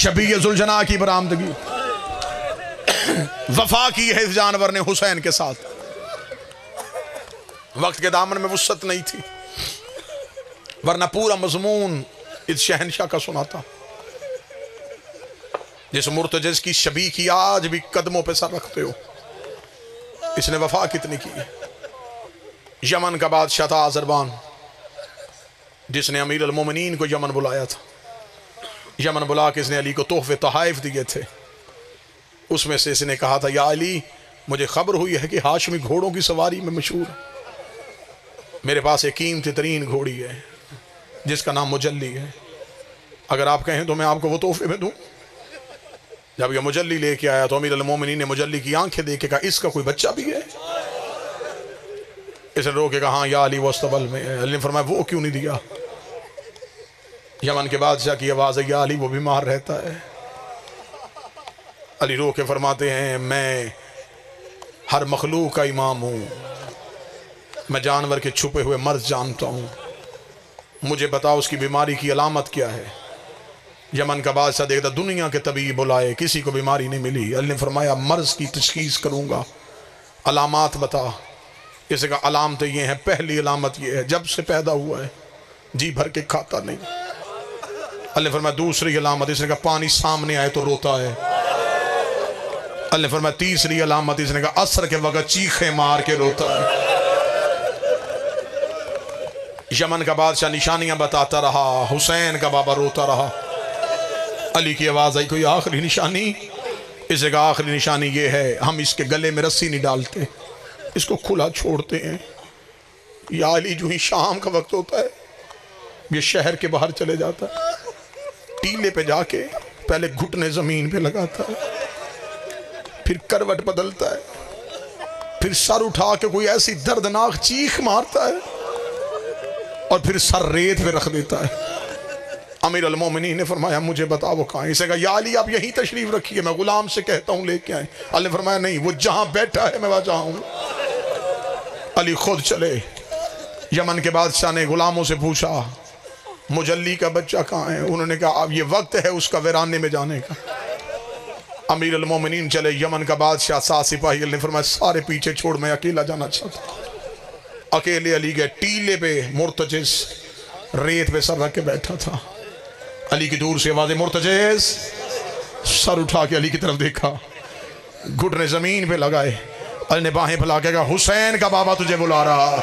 شبیہ ذوالجناح کی برآمدگی، وفا کی ہے اس جانور نے حسین کے ساتھ۔ وقت کے دامن میں وسعت نہیں تھی، ورنہ پورا مضمون اس شہنشاہ کا سنا تھا، جس مرتجز کی شبیہ کی آج بھی قدموں پہ سر رکھتے ہو۔ اس نے وفا کتنی کی ہے۔ یمن کا بادشاہ تھا آذربان، جس نے امیر المومنین کو یمن بلایا تھا۔ یمن بلا کے اس نے علی کو تحفے تحائف دیے تھے۔ اس میں سے اس نے کہا تھا، یا علی، مجھے خبر ہوئی ہے کہ ہاشمی گھوڑوں کی سواری میں مشہور ہے۔ میرے پاس ایک قیمتی ترین گھوڑی ہے جس کا نام مجلی ہے، اگر آپ کہیں تو میں آپ کو وہ تحفے میں دوں۔ جب یہ مجلی لے کے آیا تو امیر المومنین نے مجلی کی آنکھیں دیکھ کے کہا، اس کا کوئی بچہ بھی ہے؟ اس نے رو کے کہا، ہاں یا علی وہ استبل میں ہے۔ علی نے فرمایا، وہ کیوں نہیں دیا؟ یمن کے بادشاہ کی آواز ہے، یا علی وہ بیمار رہتا ہے۔ علی رو کے فرماتے ہیں، میں ہر مخلوق کا امام ہوں، میں جانور کے چھپے ہوئے مرض جانتا ہوں، مجھے بتاؤ اس کی بیماری کی علامت کیا ہے؟ یمن کا بادشاہ دیکھتا دنیا کے طبیب بلائے، کسی کو بیماری نہیں ملی۔ علی نے فرمایا، مرض کی تشخیص کروں گا، علامات بتا۔ اس کا علامت یہ ہے، پہلی علامت یہ ہے، جب سے پیدا ہوا ہے جی بھر کے کھاتا نہیں۔ علی نے فرمایا دوسری علامت، اس نے کہا پانی سامنے آئے تو روتا ہے۔ علی نے فرمایا تیسری علامت، اس نے کہا عصر کے وقت چیخیں مار کے روتا ہے۔ یمن کا بادشاہ نشانیاں بتاتا رہا، حسین کا بابا روتا رہا۔ علی کی آواز آئی، کوئی آخری نشانی؟ اس نے کہا آخری نشانی یہ ہے، ہم اس کے گلے میں رسی نہیں ڈالتے، اس کو کھلا چھوڑتے ہیں۔ یا علی جو ہی شام کا وقت ہوتا ہے یہ شہر کے باہر چلے جاتا ہے، ٹیلے پہ جا کے پہلے گھٹنے زمین پہ لگاتا ہے، پھر کروٹ بدلتا ہے، پھر سر اٹھا کے کوئی ایسی دردناک چیخ مارتا ہے اور پھر سر ریت پہ رکھ دیتا ہے۔ امیر المومنین نے فرمایا مجھے بتا وہ کہاں ہے؟ اسے کہا یا علی آپ یہیں تشریف رکھیے، میں غلام سے کہتا ہوں لے کے آئیں۔ علی نے فرمایا نہیں، وہ جہاں بیٹھا ہے میں وہاں جاؤں۔ علی خود چلے۔ یمن کے بادشاہ نے غلاموں سے پوچھا مجلی کا بچہ کہاں ہے؟ انہوں نے کہا اب یہ وقت ہے اس کا ویرانے میں جانے کا۔ امیر المومنین چلے، یمن کا بادشاہ 7 سپاہی، علی نے فرمایا سارے پیچھے چھوڑ، میں اکیلا جانا چاہتا ہوں۔ اکیلے علی گئے، ٹیلے پہ مرتجز ریت پہ سر رکھ کے بیٹھا تھا۔ علی کی دور سے آواز مرتجز، سر اٹھا کے علی کی طرف دیکھا، گھٹنے زمین پہ لگائے۔ علی نے باہیں پھیلا کے کہا حسین کا بابا تجھے بلا رہا۔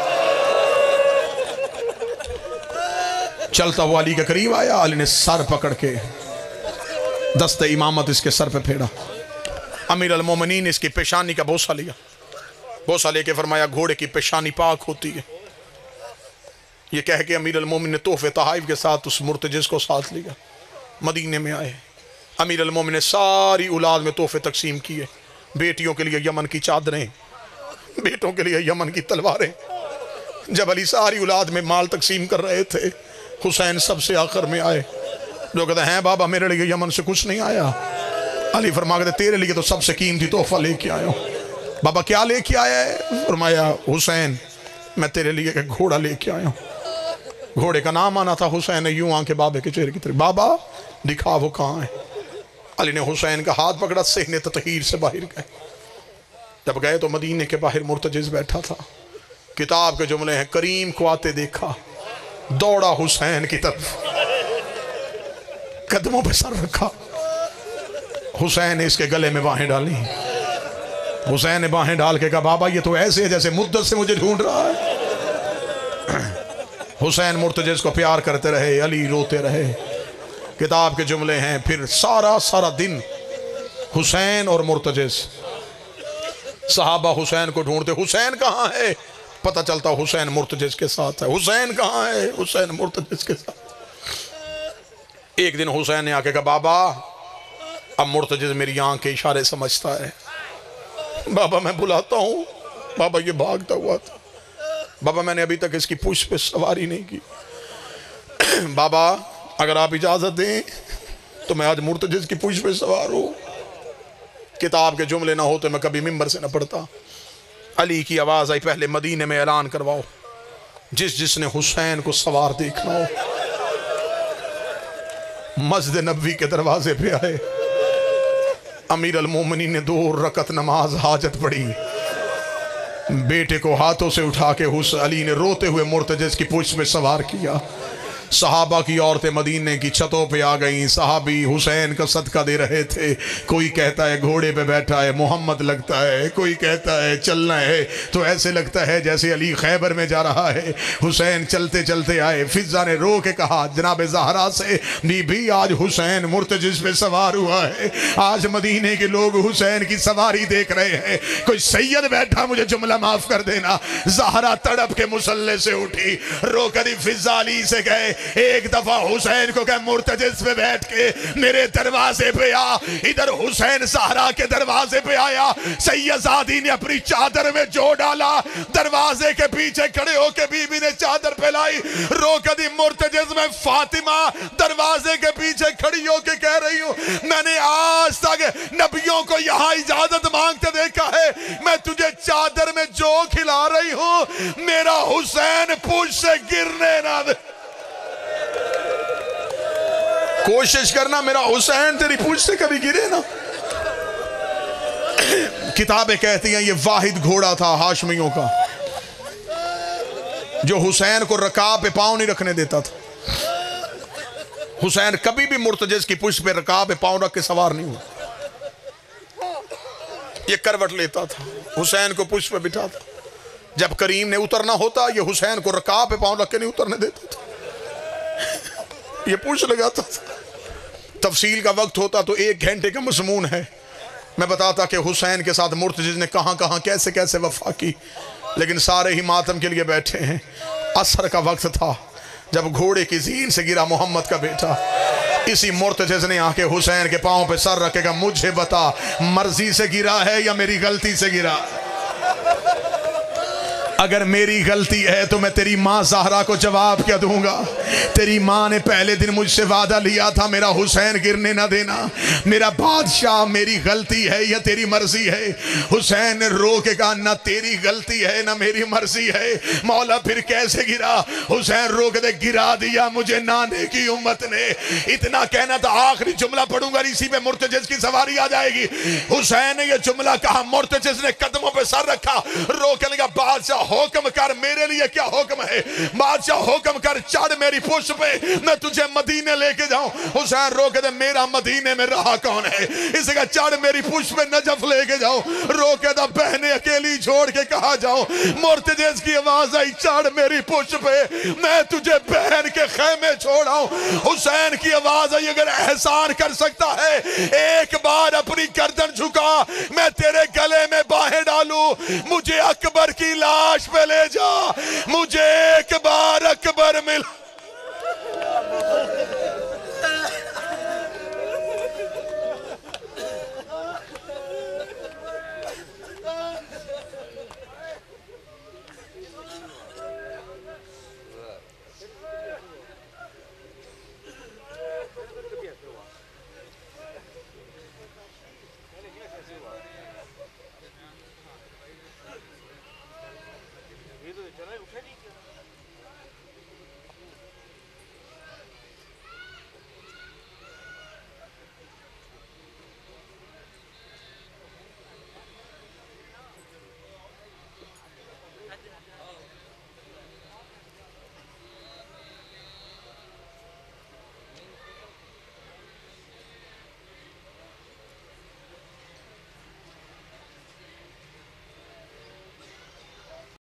چلتا ہوا علی کے قریب آیا، علی نے سر پکڑ کے دست امامت اس کے سر پہ پھیرا۔ امیر المومنین نے اس کی پیشانی کا بوسہ لیا، بوسہ لے کے فرمایا گھوڑے کی پیشانی پاک ہوتی ہے۔ یہ کہہ کے امیر المومنین نے تحفے تحائف کے ساتھ اس مرتجز کو ساتھ لیا، مدینے میں آئے۔ امیر المومنین نے ساری اولاد میں تحفے تقسیم کیے، بیٹیوں کے لیے یمن کی چادریں، بیٹوں کے لیے یمن کی تلواریں۔ جب علی ساری اولاد میں مال تقسیم کر رہے تھے، حسین سب سے آخر میں آئے۔ جو کہتے ہیں بابا میرے لیے یمن سے کچھ نہیں آیا۔ علی فرما کہتے تیرے لیے تو سب سے قیمتی تحفہ لے کے آیا ہوں۔ بابا کیا لے کے آیا ہے؟ فرمایا حسین میں تیرے لیے ایک گھوڑا لے کے آیا ہوں۔ گھوڑے کا نام آنا تھا حسین نے یوں آنکھیں بابے کے چہرے کی طرف، بابا دکھا وہ کہاں ہے؟ علی نے حسین کا ہاتھ پکڑا، صحن تطہیر سے باہر گئے۔ جب گئے تو مدینے کے باہر مرتجز بیٹھا تھا۔ کتاب کے جملے ہیں کریم کو آتے دیکھا، دوڑا حسین کی طرف، قدموں پہ سر رکھا۔ حسین نے اس کے گلے میں باہیں ڈالی۔ حسین نے باہیں ڈال کے کہا بابا یہ تو ایسے ہے جیسے مدت سے مجھے ڈھونڈ رہا ہے۔ حسین مرتجز کو پیار کرتے رہے، علی روتے رہے۔ کتاب کے جملے ہیں پھر سارا دن حسین اور مرتجز، صحابہ حسین کو ڈھونڈتے، حسین کہاں ہے؟ پتہ چلتا حسین مرتجز کے ساتھ ہے۔ حسین کہاں ہے؟ حسین مرتجز کے ساتھ۔ ایک دن حسین نے آ کے کہا بابا اب مرتجز میری آنکھ کے اشارے سمجھتا ہے، بابا میں بلاتا ہوں۔ بابا یہ بھاگتا ہوا تھا، بابا میں نے ابھی تک اس کی پشت پہ سواری نہیں کی، بابا اگر آپ اجازت دیں تو میں آج مرتجز کی پشت پہ سوار ہوں۔ کتاب کے جملے نہ ہوتے میں کبھی ممبر سے نہ پڑھتا۔ علی کی آواز آئی پہلے مدینے میں اعلان کرواؤ، جس نے حسین کو سوار دیکھنا ہو مسجد نبوی کے دروازے پہ آئے، امیر المومنین نے 2 رکعت نماز حاجت پڑھی، بیٹے کو ہاتھوں سے اٹھا کے علی نے روتے ہوئے مرتجز کی پشت میں سوار کیا۔ صحابہ کی عورتیں مدینے کی چھتوں پہ آ گئیں، صحابی حسین کا صدقہ دے رہے تھے۔ کوئی کہتا ہے گھوڑے پہ بیٹھا ہے محمد لگتا ہے، کوئی کہتا ہے چلنا ہے تو ایسے لگتا ہے جیسے علی خیبر میں جا رہا ہے۔ حسین چلتے چلتے آئے، فضہ نے رو کے کہا جناب زہرا سے، بی بی آج حسین مرتجز پہ سوار ہوا ہے، آج مدینے کے لوگ حسین کی سواری دیکھ رہے ہیں، کوئی سید بیٹھا مجھے جملہ معاف کر دینا۔ زہرا تڑپ کے مصلے سے اٹھی، رو کر فضہ علی سے کہے ایک دفعہ حسین کو کہ مرتجز پہ بیٹھ کے میرے دروازے پہ آ۔ ادھر حسین زہرا کے دروازے پہ آیا، سیدزادی نے اپنی چادر میں جو ڈالا، دروازے کے پیچھے کھڑے ہو کے بی بی نے چادر پھیلائی، رو کر مرتجز میں فاطمہ دروازے کے پیچھے کھڑی ہو کے کہہ رہی ہوں میں نے آج تک نبیوں کو یہاں اجازت مانگتے دیکھا ہے، میں تجھے چادر میں جو کھلا رہی ہوں میرا حسین پوچھ سے گرنے نہ دے۔ کوشش کرنا میرا حسین تیری پوچھ سے کبھی گرے نا۔ کتابیں کہتی ہیں یہ واحد گھوڑا تھا ہاشمیوں کا جو حسین کو رکاب پہ پاؤں نہیں رکھنے دیتا تھا۔ حسین کبھی بھی مرتجز کی پشت پہ رکاب پہ پاؤں رکھ کے سوار نہیں ہوا، یہ کروٹ لیتا تھا، حسین کو پشت پہ بٹھاتا۔ جب کریم نے اترنا ہوتا یہ حسین کو رکاب پہ پاؤں رکھ کے نہیں اترنے دیتا تھا، یہ پوچھ لگاتا تھا۔ تفصیل کا وقت ہوتا تو 1 گھنٹے کا مضمون ہے، میں بتاتا کہ حسین کے ساتھ مرتجز نے کہاں کہاں کیسے کیسے وفا کی، لیکن سارے ہی ماتم کے لیے بیٹھے ہیں۔ عصر کا وقت تھا جب گھوڑے کی زین سے گرا محمد کا بیٹا، اسی مرتجز نے آ کے حسین کے پاؤں پہ سر رکھے گا مجھے بتا مرضی سے گرا ہے یا میری غلطی سے گرا؟ اگر میری غلطی ہے تو میں تیری ماں زہرا کو جواب کیا دوں گا؟ تیری ماں نے پہلے دن مجھ سے وعدہ لیا تھا میرا حسین گرنے نہ دینا، میرا بادشاہ میری غلطی ہے یا تیری مرضی ہے؟ حسین نے رو کے کہا نہ تیری غلطی ہے نہ میری مرضی ہے۔ مولا پھر کیسے گرا؟ حسین رو کے گرا دیا مجھے نانے کی امت نے۔ اتنا کہنا تھا، آخری جملہ پڑھوں گا اسی پہ مرتجز کی سواری آ جائے گی۔ حسین نے یہ جملہ کہا، مرتجز نے قدموں پہ سر رکھا، رو کے لگا بادشاہ حکم کر، میرے لیے کیا حکم ہے؟ بادشاہ حکم کر، چڑھ میری پشت پہ، میں تجھے مدینے لے کے جاؤں۔ حسین رو کے دے میرا مدینے میں رہا کون ہے؟ اسے کہا چڑھ میری پشت پہ نجف لے کے جاؤں۔ رو کے دے بہنیں اکیلی چھوڑ کے کہا جاؤں؟ مرتجز کی آواز آئی چڑھ میری پشت پہ، میں تجھے بہن کے خیمے چھوڑاؤں۔ حسین کی آواز آئی اگر احسان کر سکتا ہے ایک بار اپنی گردن جھکا، میں تیرے گلے میں باہیں ڈالوں، مجھے اکبر کی لاش پہ لے جا، مجھے ایک بار اکبر مل۔